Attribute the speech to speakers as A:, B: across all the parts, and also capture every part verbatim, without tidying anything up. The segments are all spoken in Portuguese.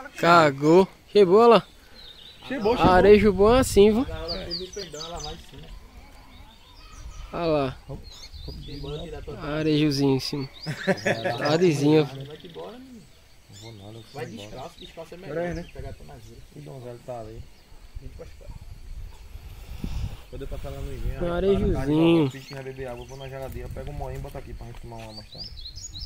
A: Cagou. Chegou, olha lá.
B: Chegou, chegou.
A: Arejo bom assim, viu?
C: Ela fez o pendão, ela vai em cima.
A: Olha lá.
C: Embora tirar tua
A: Arejozinho em cima. Tardezinha.
C: vai-te embora, menino.
B: Não vou nada, eu fui
C: Vai
B: embora.
C: descalço, descalço é melhor.
B: Pera aí, né?
C: Pegar a tua nazeira.
B: O Donzelo tá ali.
C: Vem pra cá.
B: Quando eu passar lá no Ivinho,
A: Um arejozinho.
B: o bicho vai beber água, eu vou na geladeira, pego um moinho e boto aqui pra gente tomar uma mais tarde.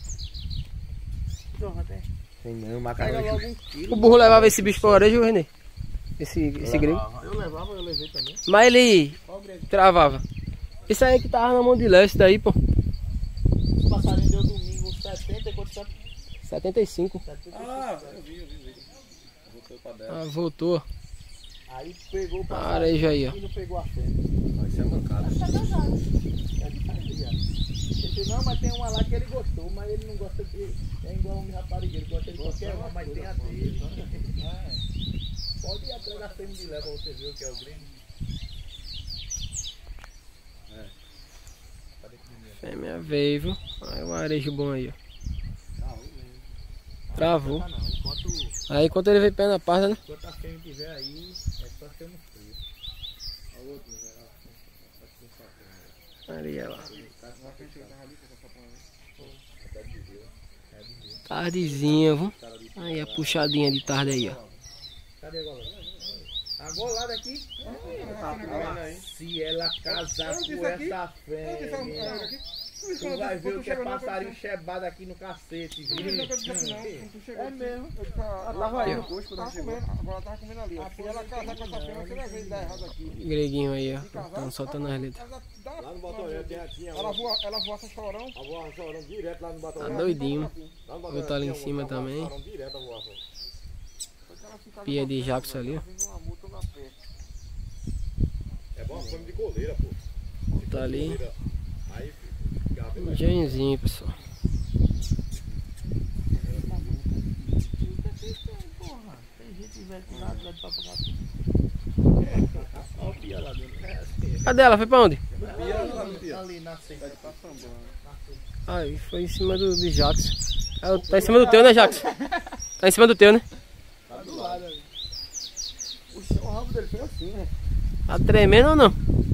C: Então, até.
B: Tem não,
C: Pega
B: macarrão.
C: logo um quilo.
A: O burro levava esse bicho para o arejo, Renê? Esse, esse grego.
C: Eu levava, eu levei também.
A: Mas ele
C: Qual o grego?
A: travava. Isso aí que tava na mão de Léo, isso daí, pô.
C: Esse passarinho deu domingo setenta e quanto tempo?
A: setenta e cinco.
B: Ah, eu vi, eu vi, eu vi. Voltou pra dentro.
A: Ah, voltou.
C: Aí pegou o
A: Ah,
C: passarinho
A: arejo aí, ó.
C: e não pegou a fêmea.
B: Vai ser mancada.
C: É de fazia. Ele disse, não, mas tem uma lá que ele gostou, mas ele não gosta de... É igual um raparigueiro, gosta de qualquer uma, mas tem a dele. Pode ir atrás da fêmea de leva pra você ver o que é o grego.
A: Fêmea veio, viu? Aí o arejo bom aí, ó. Travou.
C: Ah, não. Enquanto,
A: Aí enquanto ele veio pé na parda, né?
C: enquanto a fêmea estiver aí, é só ter no frio. A outra, né?
A: Ali ela. Tardezinha, viu? Aí a puxadinha de tarde aí, ó.
C: Cadê agora? A golada aqui? Se ela casar com essa fêmea, tu vai ver o que é passarinho chebado aqui no cacete, viu? É mesmo.
D: Lá vai eu, hoje quando ela chegou. Agora ela tava comendo ali. Se ela casar com essa fêmea, você vai ver dar errado aqui.
A: Greguinho aí, ó. Estão soltando as letras.
D: Lá no Batoré tinha. Ela voa, ela voa essa chorão.
B: A voa chorando direto lá no
A: Tá
B: Batoré.
A: doidinho.
B: Lá no
A: Outro ali em cima também.
B: Chorando direto a voar.
A: Pia de Jackson ali, ó.
B: É bom, fome de coleira, pô.
A: Tá ali.
B: Aí fica.
A: Um genzinho, pessoal.
C: Tem gente velha que nada vai pra pagar tudo. Olha o pia lá dentro.
A: Cadê ela? Foi pra onde?
C: Ali na seita.
A: Aí foi em cima do de Jackson. Ah, tá em cima do teu, né, Jackson? Tá em cima do teu, né?
C: Tá do lado ali. O chão, o rabo dele foi assim, né?
A: Tá tremendo ou não?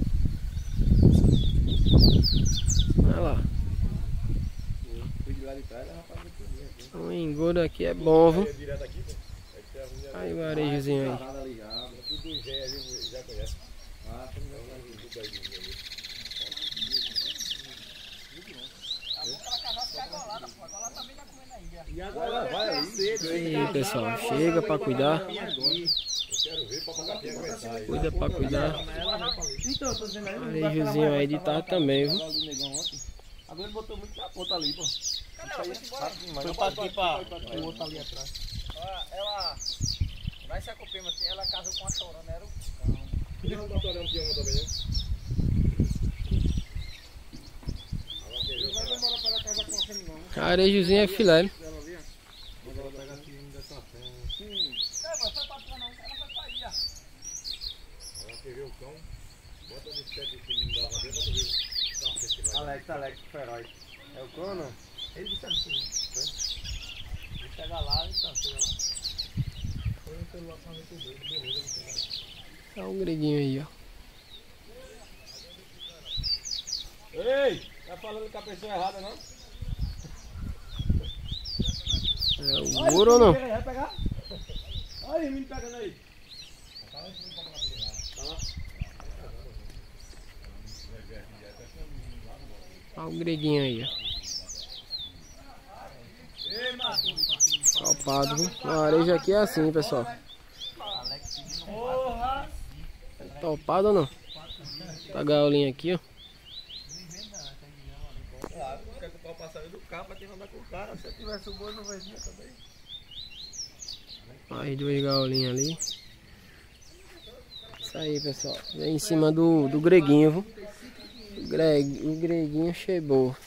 A: Olha lá.
C: Fui de lá de trás, rapaz, muito
A: O engodo aqui é bom, viu?
B: Direto aqui, pô.
A: Aí o arejozinho aí.
B: Ali já. Tudo engenho ali, já conhece. Ah, tudo bem. Tudo aí, tudo aí.
C: E agora vai cedo.
A: Aí, pessoal, chega pra cuidar.
B: Eu quero ver pra pagar quem aguentar aí.
A: Cuida pra cuidar.
C: Então, eu tô dizendo aí.
A: Arejozinho aí de tarde também, viu?
C: Agora ele botou muito na ponta ali, pô.
B: Rápido demais.
C: Foi pra aqui, pra o outro ali atrás.
D: Ela vai se acompanhando assim, ela casou com a chorona, era o
B: Por que não botou olhando que uma também, né?
D: Não vai demorar pra ela casar com a fêmea, não.
A: Arejozinho é filé, né?
D: Ela ali, ó.
B: Mas ela pega assim, ainda tá fé.
D: É, mas foi pra trás não, ela vai sair, ó.
B: Ela quer ver o cão. Bota no sete aqui, não dá pra ver, bota ver o café que vai.
C: Alex, Alex, feroz. É o cano? Ele disse assim. Ele chega lá, então, chega lá. Foi no celular pra ver com o dedo, beleza, ele chega lá.
A: Olha o greguinho aí, ó.
B: Ei! Tá falando com a pessoa errada, não?
A: É o ouro ou não?
C: Vai pegar? Olha o menino pegando aí.
A: Olha o greguinho aí, ó. Calpado, viu? O arejo aqui é assim, pessoal.
C: Porra!
A: Topado ou não? Tá a gaiolinha aqui, ó.
C: Claro, quer comprar o passarinho do carro pra quem andar com o cara. Se eu tivesse o boi, não vendia também.
A: As duas gaiolinhas ali. Isso aí, pessoal. Vem em cima do, do greguinho, viu? O, greg, o greguinho chegou.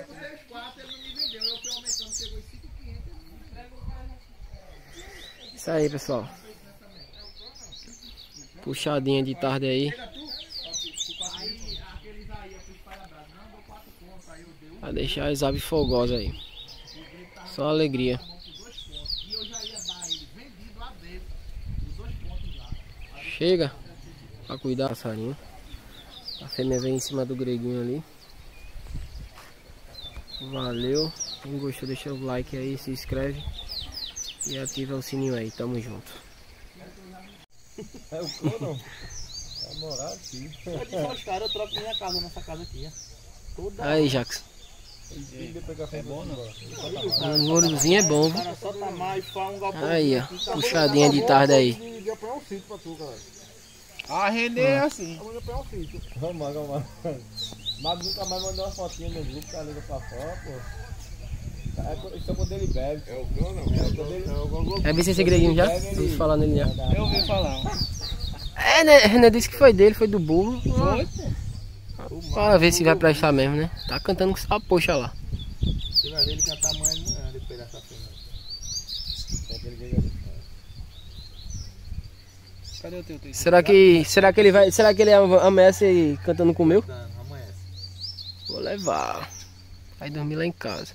A: Isso aí, pessoal. Puxadinha de tarde aí. Pra deixar as aves fogosas aí. Só alegria. chega pra cuidar do passarinho. A fêmea vem em cima do greguinho ali. Valeu. Quem gostou, deixa o like aí, se inscreve e ativa o sininho aí. Tamo junto.
C: É o cão, na moral, sim.
D: Eu disse aos caras, eu troco minha casa nessa casa aqui, ó. Toda
A: Aí, Jackson.
C: É bom, não?
A: Um gordozinho é bom,
D: o
A: viu?
D: cara só tá mais, faz um galpão.
A: Aí, ó. Puxadinha de tarde aí.
D: De apanhar um sítio pra tu, cara.
C: Ah, render é assim.
D: Eu vou apanhar um sítio.
C: Vamos lá, vamos lá. Mas nunca mais mandou uma fotinha no grupo que a liga pra fora, pô. É, isso é quando ele bebe.
B: É o cão, não?
C: É quando ele...
A: É visto esse greguinho já? Vamos falar nele já.
C: Eu ouvi falar.
A: É, né? René disse que foi dele, foi do burro.
C: Foi, pô.
A: Para ver se vai prestar mesmo, né? Tá cantando com essa poxa lá.
D: Você vai ver ele cantar amanhã de manhã, depois dessa cena.
C: Cadê o teu texto?
A: Será que, será que ele vai, será que ele ameaça aí cantando com o meu?
D: Amanhece.
A: Vou levar. Vai dormir lá em casa.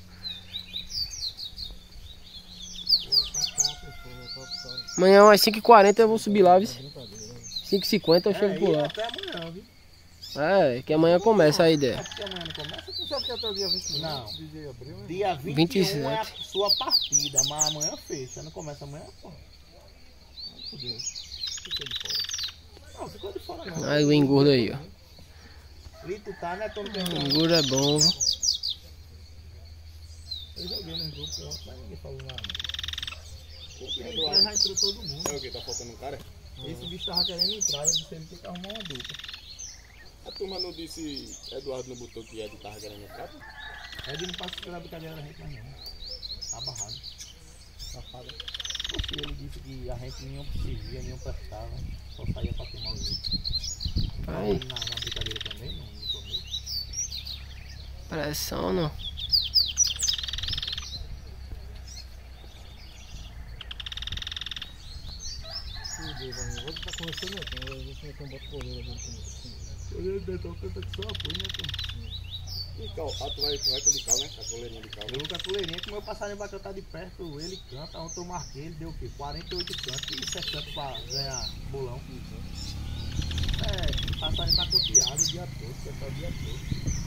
A: Amanhã às cinco e quarenta eu vou subir lá, viu? cinco e cinquenta eu chego por lá.
D: Até amanhã, viu?
A: É, que amanhã começa a ideia.
D: Porque amanhã não começa, tu sabe que até o dia vinte e um. Não.
C: De abril, né?
D: Dia vinte e um
A: vinte e
D: é
A: sete.
D: a sua partida, mas amanhã fecha. Não começa amanhã, pô. Não, ficou de fora não.
A: Aí o engordo aí, ó.
D: Ali tu tá, né? Tô no
A: O
D: tempo.
A: engordo é bom, viu?
D: Eu joguei no grupo ontem, mas ninguém falou nada. Já entrou todo mundo.
B: É o que? Tá faltando um cara?
D: Esse bicho tava querendo entrar, eu disse ele tem que arrumar uma dupla.
B: A turma não disse, Eduardo não botou que Ed tava querendo entrar?
D: É de não passa pela brincadeira da gente, mas não. Tá barrado. Safado. Porque ele disse que a gente nenhum servia, nenhum prestava. Só saía pra queimar o jeito.
A: Aí,
D: Na, na brincadeira também, não, no torneio.
A: pressão não.
D: Hoje tá começando aqui, a gente não tem bota coleira dentro disso. Eu tô cantando só apoio, né, pô?
B: E cal, ah, tu vai, tu vai com de cal, né? Com a coleirinha de cal.
D: Eu vou com a coleirinha, que o meu passarinho vai cantar de perto, ele canta, ontem eu marquei, ele deu o quê? quarenta e oito cantos, e isso é canto pra ganhar bolão. É, o passarinho tá campeado o dia todo, cantar o dia todo.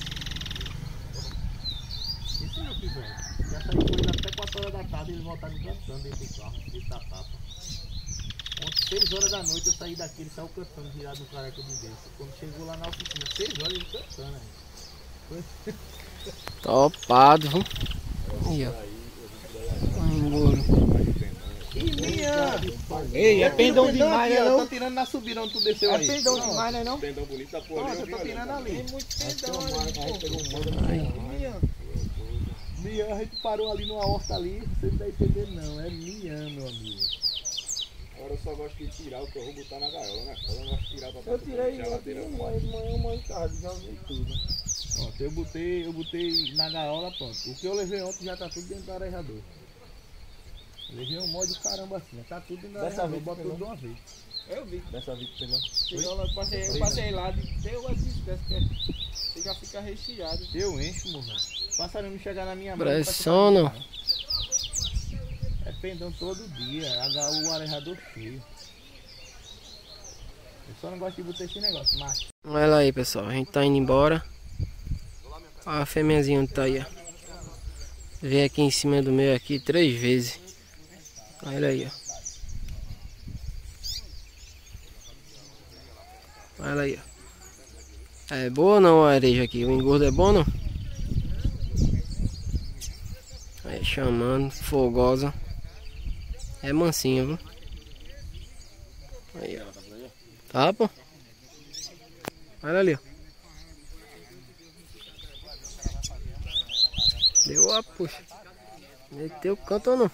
D: Isso é o que vem. Já saí com ele até quatro horas da tarde, ele voltaram cantando dentro do carro, dentro da tapa. Ontem, seis horas da noite, eu saí daqui, ele saiu cantando, virado no careca de dentro. Quando chegou lá na oficina, seis horas ele cantando ainda.
A: Topado, viu? Aí, ó. Um engordo.
D: Ih, minha!
C: Ei, é pendão demais, né,
D: Eu
C: não?
D: tô tirando na subida onde tu desceu
C: É
D: aí.
C: pendão demais, né, não?
B: Pendão bonito da porra.
D: Nossa, eu tô tirando ali.
C: Tem muito pendão aí,
D: Minha. Minha, a gente parou ali numa horta ali, você não tá entendendo não, é minha, meu amigo.
B: Agora eu só gosto de tirar o que eu vou botar na gaiola, né? Eu não gosto de tirar pra
C: Eu tirei, eu
B: geladeira.
C: tirei mãe, de manhã, mãe de tarde, já usei tudo.
D: Pronto, eu botei, eu botei na gaiola, pronto. O que eu levei ontem já tá tudo dentro do arejador. Eu levei um mod de caramba assim, tá tudo dentro do
C: Dessa
D: arejador,
C: vez
D: bota
C: pegou?
D: tudo de uma vez.
C: Eu vi. Dessa vez que pegou.
D: Oi?
C: Eu passei, eu passei lá, deu assim, que você já fica recheado.
D: Eu encho, meu velho. Passarinho não chegar na minha mão.
A: Pressão não.
D: É pendão todo dia, o arejador cheio. Eu só não gosto de botar esse negócio, mas...
A: Olha lá aí, pessoal. A gente tá indo embora. A fêmeazinha tá aí, ó. Veio aqui em cima do meu aqui três vezes. Olha aí, ó. Olha aí, ó. É boa ou não a areja aqui? O engordo é bom ou não? Aí, chamando, fogosa. É mansinha, viu? Aí, ó. Tá, pô? Olha ali, ó. Deu a puxa. Meteu o canto ou não?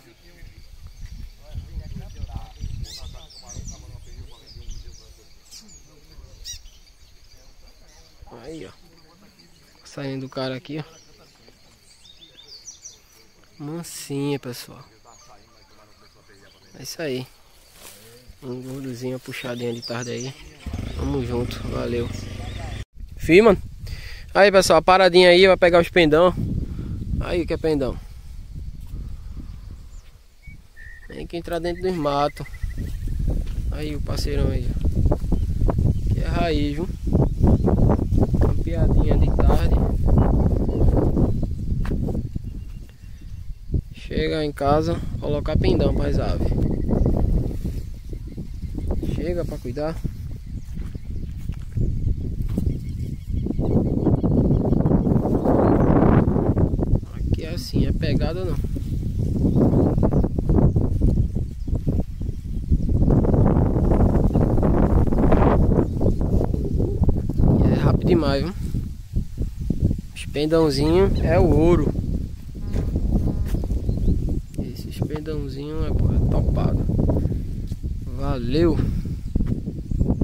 A: Aí, ó. Saindo do cara aqui, ó. Mansinha, pessoal. É isso aí. Um gordozinho, puxadinha de tarde aí. Tamo junto, valeu. Fih, mano. Aí, pessoal, a paradinha aí, vai pegar os pendão. Aí, que é pendão. Tem que entrar dentro dos matos. Aí o parceirão aí, ó. Que é raiz, viu? Campeadinha de tarde. Chega em casa, colocar pendão para as aves. Chega para cuidar. Aqui é assim, é pegada não. E é rápido demais, viu? Os pendãozinhos é o ouro. Esses pendãozinhos é, é topado. Valeu!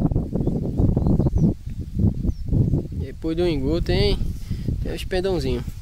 A: Depois do engoto tem, tem os pendãozinhos.